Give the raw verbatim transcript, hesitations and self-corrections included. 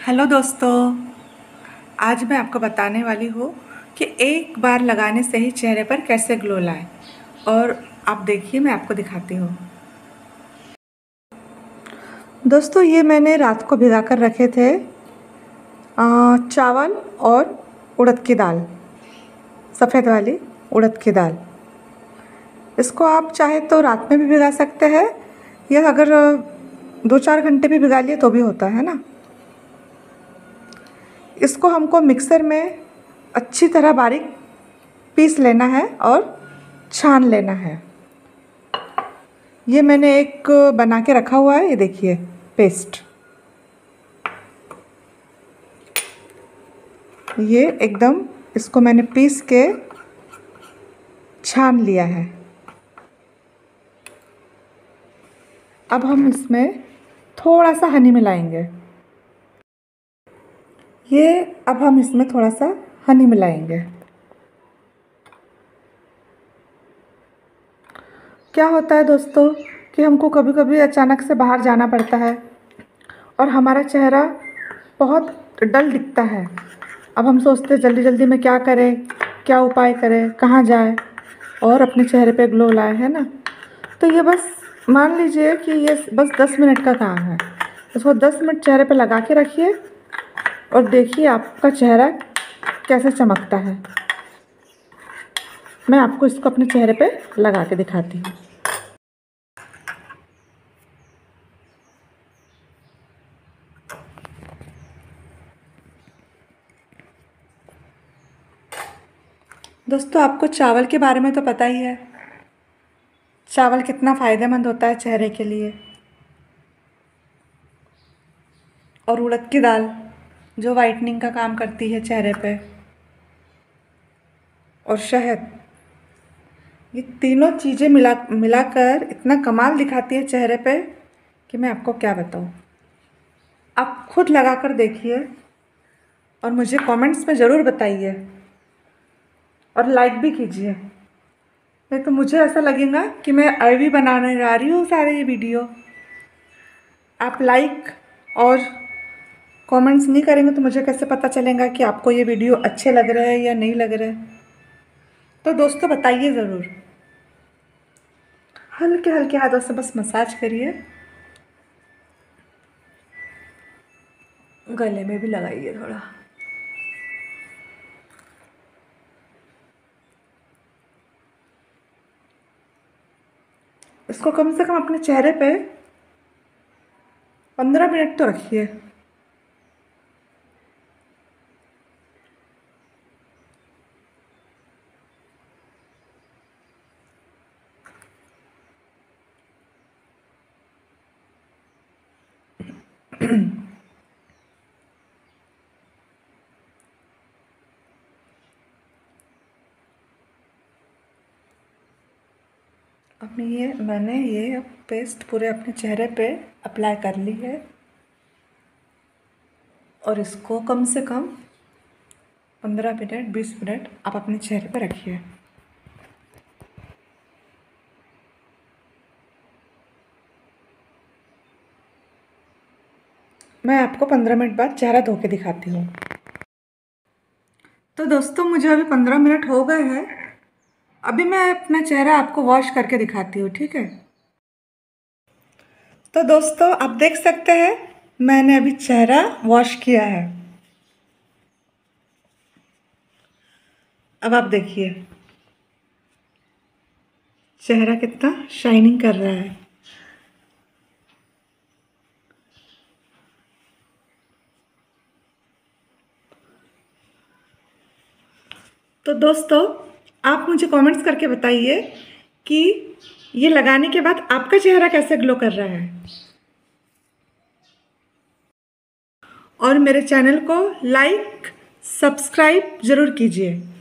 Hello दोस्तों, आज मैं आपको बताने वाली हूँ कि एक बार लगाने से ही चेहरे पर कैसे ग्लो लाए। और आप देखिए, मैं आपको दिखाती हूँ। दोस्तों, ये मैंने रात को भिगा कर रखे थे आ, चावल और उड़द की दाल, सफ़ेद वाली उड़द की दाल। इसको आप चाहे तो रात में भी भिगा सकते हैं, या अगर दो चार घंटे भी भिगा लिए तो भी होता है ना। इसको हमको मिक्सर में अच्छी तरह बारीक पीस लेना है और छान लेना है। ये मैंने एक बना के रखा हुआ है, ये देखिए पेस्ट। ये एकदम इसको मैंने पीस के छान लिया है। अब हम इसमें थोड़ा सा हनी मिलाएंगे। ये अब हम इसमें थोड़ा सा हनी मिलाएंगे। क्या होता है दोस्तों कि हमको कभी कभी अचानक से बाहर जाना पड़ता है और हमारा चेहरा बहुत डल दिखता है। अब हम सोचते हैं जल्दी जल्दी में क्या करें, क्या उपाय करें, कहाँ जाए और अपने चेहरे पे ग्लो लाए, है ना। तो ये बस मान लीजिए कि ये बस दस मिनट का काम है। इसको दस मिनट चेहरे पे लगा के रखिए और देखिए आपका चेहरा कैसे चमकता है। मैं आपको इसको अपने चेहरे पे लगा के दिखाती हूँ। दोस्तों, आपको चावल के बारे में तो पता ही है, चावल कितना फ़ायदेमंद होता है चेहरे के लिए। और उड़द की दाल जो वाइटनिंग का काम करती है चेहरे पे। और शहद, ये तीनों चीज़ें मिला मिलाकर इतना कमाल दिखाती है चेहरे पे कि मैं आपको क्या बताऊँ। आप खुद लगा कर देखिए और मुझे कमेंट्स में ज़रूर बताइए और लाइक भी कीजिए। नहीं तो मुझे ऐसा लगेगा कि मैं अभी बनाने जा रही हूँ सारे ये वीडियो। आप लाइक और कमेंट्स नहीं करेंगे तो मुझे कैसे पता चलेगा कि आपको ये वीडियो अच्छे लग रहे हैं या नहीं लग रहे। तो दोस्तों बताइए ज़रूर। हल्के हल्के हाथों से बस मसाज करिए, गले में भी लगाइए थोड़ा। इसको कम से कम अपने चेहरे पे पंद्रह मिनट तो रखिए। अब ये मैंने ये पेस्ट पूरे अपने चेहरे पे अप्लाई कर ली है और इसको कम से कम पंद्रह मिनट बीस मिनट आप अपने चेहरे पे रखिए। मैं आपको पंद्रह मिनट बाद चेहरा धो के दिखाती हूँ। तो दोस्तों, मुझे अभी पंद्रह मिनट हो गए हैं। अभी मैं अपना चेहरा आपको वॉश करके दिखाती हूँ, ठीक है। तो दोस्तों, आप देख सकते हैं मैंने अभी चेहरा वॉश किया है। अब आप देखिए चेहरा कितना शाइनिंग कर रहा है। तो दोस्तों, आप मुझे कमेंट्स करके बताइए कि ये लगाने के बाद आपका चेहरा कैसे ग्लो कर रहा है। और मेरे चैनल को लाइक सब्सक्राइब ज़रूर कीजिए।